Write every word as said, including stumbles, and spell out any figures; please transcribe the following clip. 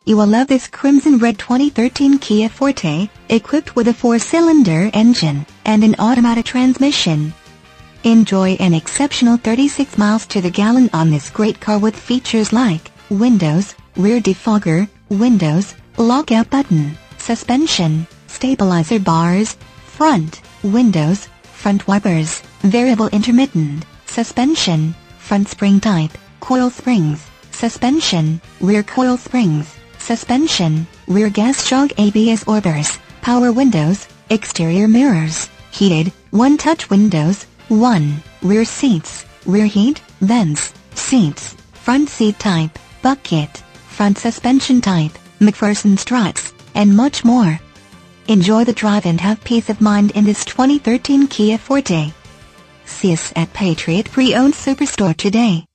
You will love this crimson red twenty thirteen Kia Forte, equipped with a four-cylinder engine and an automatic transmission. Enjoy an exceptional thirty-six miles to the gallon on this great car with features like windows, rear defogger, windows, lockout button, suspension, stabilizer bars, front, windows, front wipers, variable intermittent, suspension, front spring type, coil springs, suspension, rear coil springs, suspension, rear gas shock A B S orbers, power windows, exterior mirrors, heated, one-touch windows, one, rear seats, rear heat, vents, seats, front seat type, bucket, front suspension type, McPherson struts, and much more. Enjoy the drive and have peace of mind in this twenty thirteen Kia Forte. See us at Patriot Pre-Owned Superstore today.